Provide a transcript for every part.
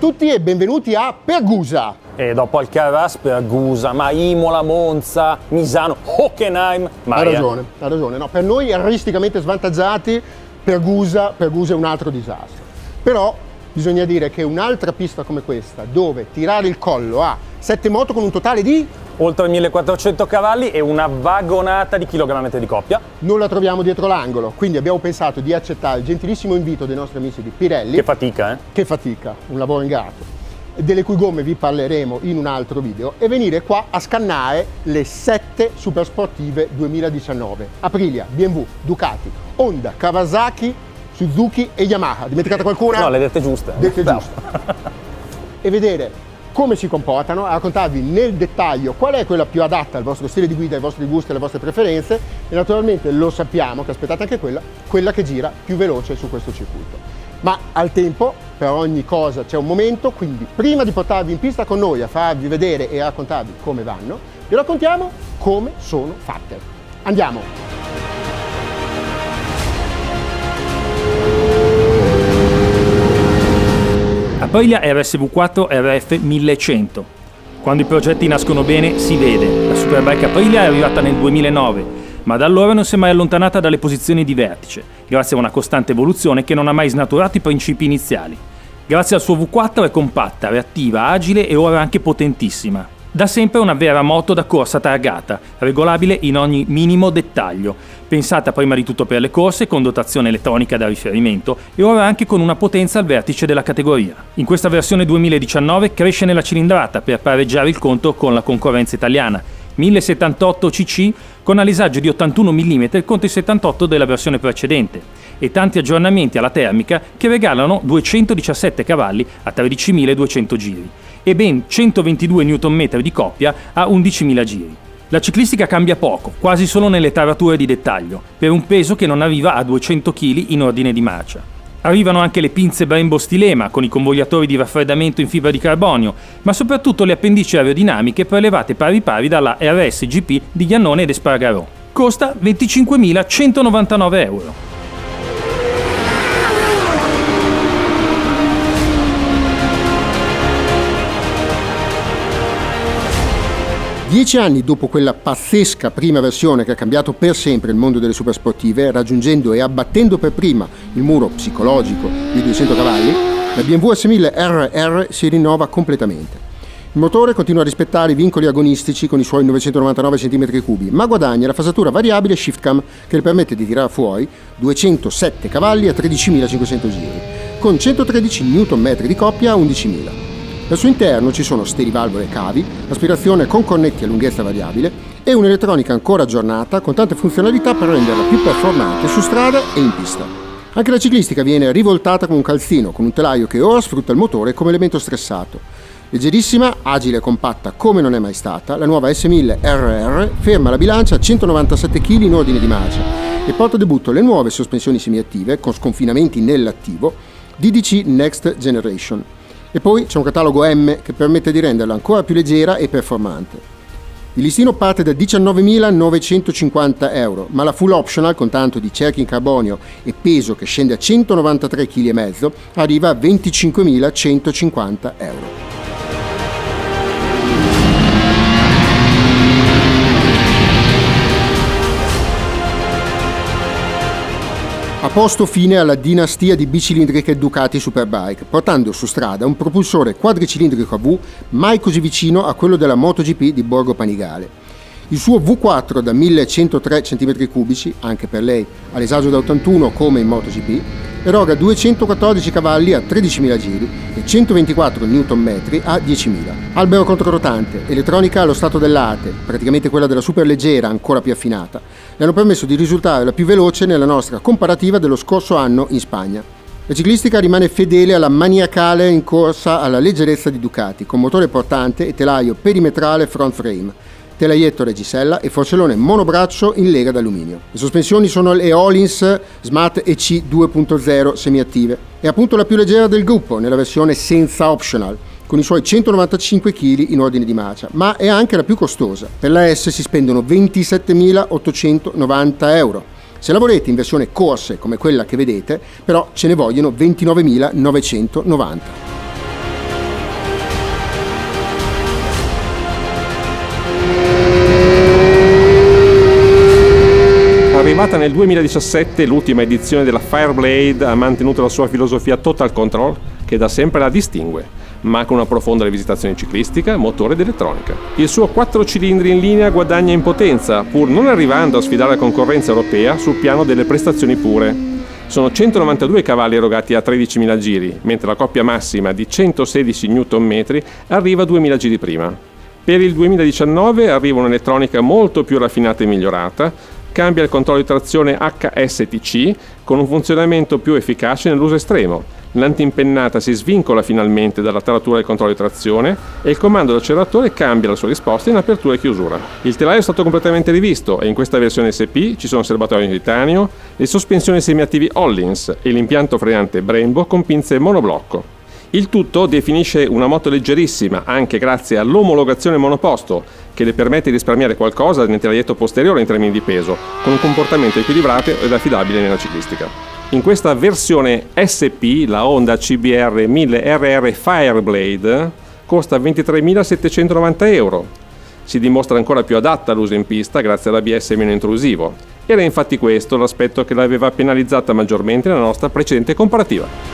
tutti e benvenuti a Pergusa. E dopo Alcaraz, Pergusa, ma Imola, Monza, Misano, Hockenheim. Ha ragione. No, per noi artisticamente svantaggiati, Pergusa è un altro disastro. Però bisogna dire che un'altra pista come questa, dove tirare il collo a 7 moto con un totale di oltre 1400 cavalli e una vagonata di chilogrammetri di coppia, non la troviamo dietro l'angolo, quindi abbiamo pensato di accettare il gentilissimo invito dei nostri amici di Pirelli. Che fatica, Che fatica, un lavoro ingrato, delle cui gomme vi parleremo in un altro video, e venire qua a scannare le 7 supersportive 2019. Aprilia, BMW, Ducati, Honda, Kawasaki, Suzuki e Yamaha. Dimenticate qualcuna? No, le dette giuste. Dette giuste. E vedere come si comportano, a raccontarvi nel dettaglio qual è quella più adatta al vostro stile di guida, ai vostri gusti, alle vostre preferenze, e naturalmente lo sappiamo che aspettate anche quella che gira più veloce su questo circuito. Ma al tempo, per ogni cosa c'è un momento, quindi prima di portarvi in pista con noi a farvi vedere e a raccontarvi come vanno, vi raccontiamo come sono fatte. Andiamo! Aprilia RSV4 RF 1100. Quando i progetti nascono bene si vede. La Superbike Aprilia è arrivata nel 2009, ma da allora non si è mai allontanata dalle posizioni di vertice, grazie a una costante evoluzione che non ha mai snaturato i principi iniziali. Grazie al suo V4 è compatta, reattiva, agile e ora anche potentissima. Da sempre una vera moto da corsa targata, regolabile in ogni minimo dettaglio, pensata prima di tutto per le corse con dotazione elettronica da riferimento e ora anche con una potenza al vertice della categoria. In questa versione 2019 cresce nella cilindrata per pareggiare il conto con la concorrenza italiana, 1078 cc con alisaggio di 81 mm contro i 78 della versione precedente, e tanti aggiornamenti alla termica che regalano 217 cavalli a 13.200 giri e ben 122 Nm di coppia a 11.000 giri. La ciclistica cambia poco, quasi solo nelle tarature di dettaglio, per un peso che non arriva a 200 kg in ordine di marcia. Arrivano anche le pinze Brembo Stilema con i convogliatori di raffreddamento in fibra di carbonio, ma soprattutto le appendici aerodinamiche prelevate pari pari dalla RSGP di Iannone ed Espargarò. Costa 25.199 euro. 10 anni dopo quella pazzesca prima versione che ha cambiato per sempre il mondo delle supersportive, raggiungendo e abbattendo per prima il muro psicologico di 200 cavalli, la BMW S1000 RR si rinnova completamente. Il motore continua a rispettare i vincoli agonistici con i suoi 999 cm3, ma guadagna la fasatura variabile ShiftCam che le permette di tirare fuori 207 cavalli a 13.500 giri, con 113 Nm di coppia a 11.000. Al suo interno ci sono sterivalvole cavi, aspirazione con cornetti a lunghezza variabile e un'elettronica ancora aggiornata con tante funzionalità per renderla più performante su strada e in pista. Anche la ciclistica viene rivoltata con un calzino, con un telaio che ora sfrutta il motore come elemento stressato. Leggerissima, agile e compatta come non è mai stata, la nuova S1000 RR ferma la bilancia a 197 kg in ordine di marcia e porta a debutto le nuove sospensioni semiattive con sconfinamenti nell'attivo DDC Next Generation. E poi c'è un catalogo M che permette di renderla ancora più leggera e performante. Il listino parte da 19.950 euro, ma la full optional con tanto di cerchi in carbonio e peso che scende a 193,5 kg arriva a 25.150 euro. Ha posto fine alla dinastia di bicilindriche Ducati Superbike, portando su strada un propulsore quadricilindrico a V mai così vicino a quello della MotoGP di Borgo Panigale. Il suo V4 da 1103 cm3, anche per lei all'esagio da 81 come in MotoGP, eroga 214 cavalli a 13.000 giri e 124 Nm a 10.000. Albero controrotante, elettronica allo stato dell'arte, praticamente quella della superleggera ancora più affinata, le hanno permesso di risultare la più veloce nella nostra comparativa dello scorso anno in Spagna. La ciclistica rimane fedele alla maniacale in corsa alla leggerezza di Ducati, con motore portante e telaio perimetrale front frame, telaietto reggisella e forcellone monobraccio in lega d'alluminio. Le sospensioni sono le Öhlins Smart EC 2.0 semiattive e appunto la più leggera del gruppo nella versione senza optional, con i suoi 195 kg in ordine di marcia, ma è anche la più costosa. Per la S si spendono 27.890 euro. Se la volete in versione corse come quella che vedete, però ce ne vogliono 29.990. Arrivata nel 2017, l'ultima edizione della Fireblade ha mantenuto la sua filosofia Total Control, che da sempre la distingue, ma con una profonda rivisitazione ciclistica, motore ed elettronica. Il suo 4 cilindri in linea guadagna in potenza, pur non arrivando a sfidare la concorrenza europea sul piano delle prestazioni pure. Sono 192 cavalli erogati a 13.000 giri, mentre la coppia massima di 116 Nm arriva a 2.000 giri prima. Per il 2019 arriva un'elettronica molto più raffinata e migliorata, cambia il controllo di trazione HSTC con un funzionamento più efficace nell'uso estremo. L'antiimpennata si svincola finalmente dalla taratura del controllo di trazione e il comando dell'acceleratore cambia la sua risposta in apertura e chiusura. Il telaio è stato completamente rivisto e in questa versione SP ci sono serbatoi in titanio, le sospensioni semiattivi Hollins e l'impianto frenante Brembo con pinze monoblocco. Il tutto definisce una moto leggerissima anche grazie all'omologazione monoposto, che le permette di risparmiare qualcosa nel telaio posteriore in termini di peso, con un comportamento equilibrato ed affidabile nella ciclistica. In questa versione SP, la Honda CBR 1000 RR Fireblade costa 23.790 euro. Si dimostra ancora più adatta all'uso in pista grazie all'ABS meno intrusivo. Era infatti questo l'aspetto che l'aveva penalizzata maggiormente nella nostra precedente comparativa.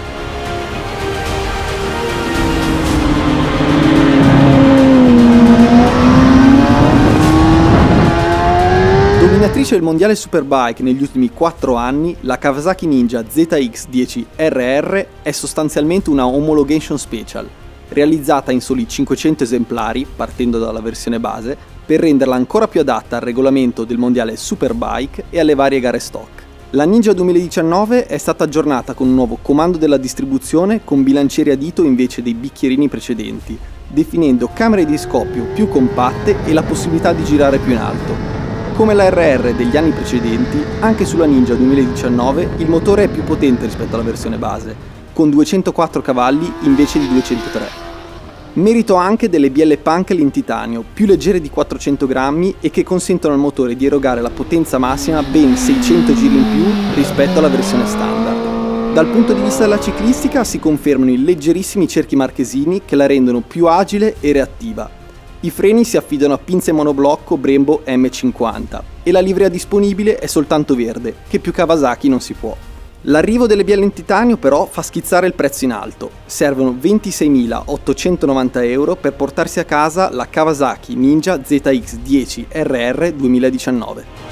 Dominatrice del mondiale Superbike negli ultimi 4 anni, la Kawasaki Ninja ZX10 RR è sostanzialmente una homologation special, realizzata in soli 500 esemplari, partendo dalla versione base, per renderla ancora più adatta al regolamento del mondiale Superbike e alle varie gare stock. La Ninja 2019 è stata aggiornata con un nuovo comando della distribuzione con bilancieri a dito invece dei bicchierini precedenti, definendo camere di scoppio più compatte e la possibilità di girare più in alto. Come la RR degli anni precedenti, anche sulla Ninja 2019 il motore è più potente rispetto alla versione base, con 204 cavalli invece di 203. Merito anche delle bielle Punkel in titanio, più leggere di 400 grammi e che consentono al motore di erogare la potenza massima ben 600 giri in più rispetto alla versione standard. Dal punto di vista della ciclistica si confermano i leggerissimi cerchi marchesini che la rendono più agile e reattiva. I freni si affidano a pinze monoblocco Brembo M50 e la livrea disponibile è soltanto verde, che più Kawasaki non si può. L'arrivo delle bielle in titanio però fa schizzare il prezzo in alto. Servono 26.890 euro per portarsi a casa la Kawasaki Ninja ZX10 RR 2019.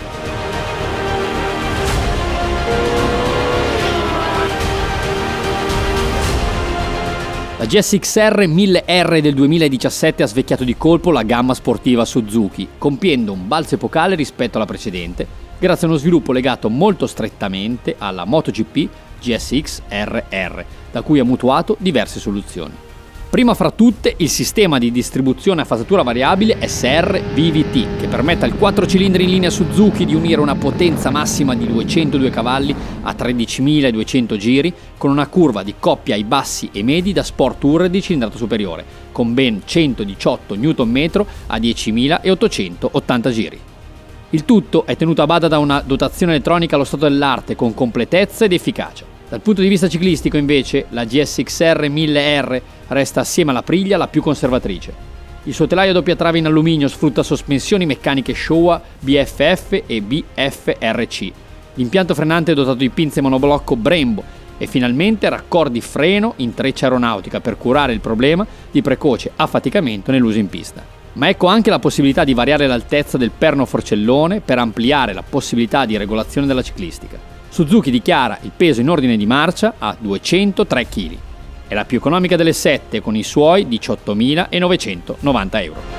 La GSX-R 1000R del 2017 ha svecchiato di colpo la gamma sportiva Suzuki, compiendo un balzo epocale rispetto alla precedente, grazie a uno sviluppo legato molto strettamente alla MotoGP GSX-RR, da cui ha mutuato diverse soluzioni. Prima fra tutte il sistema di distribuzione a fasatura variabile SR VVT, che permette al 4 cilindri in linea Suzuki di unire una potenza massima di 202 cavalli a 13.200 giri con una curva di coppia ai bassi e medi da sport tour di cilindrata superiore, con ben 118 Nm a 10.880 giri. Il tutto è tenuto a bada da una dotazione elettronica allo stato dell'arte con completezza ed efficacia. Dal punto di vista ciclistico invece la GSX-R 1000R resta assieme alla Aprilia la più conservatrice. Il suo telaio a doppia trave in alluminio sfrutta sospensioni meccaniche Showa BFF e BFRC. L'impianto frenante è dotato di pinze monoblocco Brembo e finalmente raccordi freno in treccia aeronautica per curare il problema di precoce affaticamento nell'uso in pista. Ma ecco anche la possibilità di variare l'altezza del perno forcellone per ampliare la possibilità di regolazione della ciclistica. Suzuki dichiara il peso in ordine di marcia a 203 kg. È la più economica delle 7 con i suoi 18.990 euro.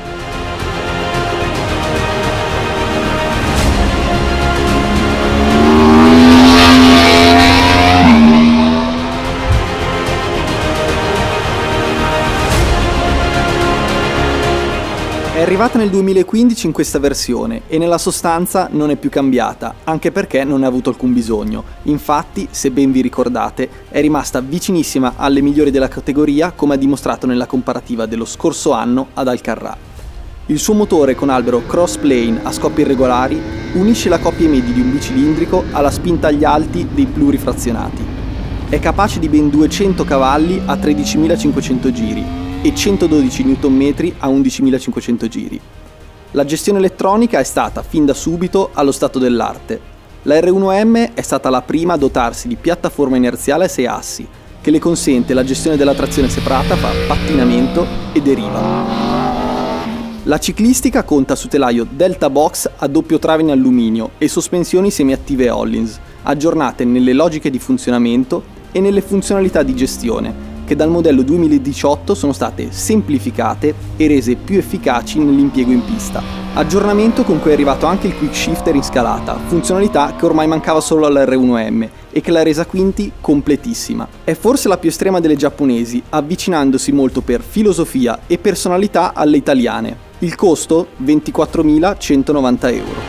È arrivata nel 2015 in questa versione e nella sostanza non è più cambiata, anche perché non ne ha avuto alcun bisogno. Infatti, se ben vi ricordate, è rimasta vicinissima alle migliori della categoria, come ha dimostrato nella comparativa dello scorso anno ad Alcarrà. Il suo motore con albero cross-plane a scoppi irregolari unisce la coppia medi di un bicilindrico alla spinta agli alti dei plurifrazionati. È capace di ben 200 cavalli a 13.500 giri e 112 Nm a 11.500 giri. La gestione elettronica è stata fin da subito allo stato dell'arte. La R1M è stata la prima a dotarsi di piattaforma inerziale a 6 assi, che le consente la gestione della trazione separata fra pattinamento e deriva. La ciclistica conta su telaio Delta Box a doppio trave in alluminio e sospensioni semiattive Hollins, aggiornate nelle logiche di funzionamento e nelle funzionalità di gestione, che dal modello 2018 sono state semplificate e rese più efficaci nell'impiego in pista. Aggiornamento con cui è arrivato anche il quick shifter in scalata, funzionalità che ormai mancava solo all'R1M e che l'ha resa quindi completissima. È forse la più estrema delle giapponesi, avvicinandosi molto per filosofia e personalità alle italiane. Il costo? 24.190 euro.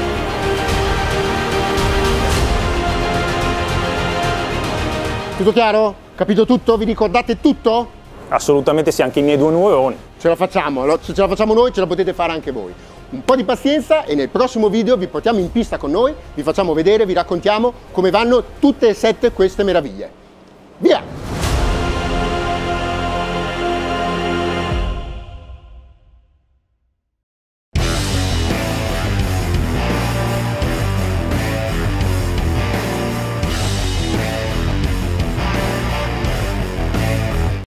Tutto chiaro? Capito tutto? Vi ricordate tutto? Assolutamente sì, anche i miei 2 neuroni. Ce la facciamo, se ce la facciamo noi ce la potete fare anche voi. Un po' di pazienza e nel prossimo video vi portiamo in pista con noi, vi facciamo vedere, vi raccontiamo come vanno tutte e 7 queste meraviglie. Via!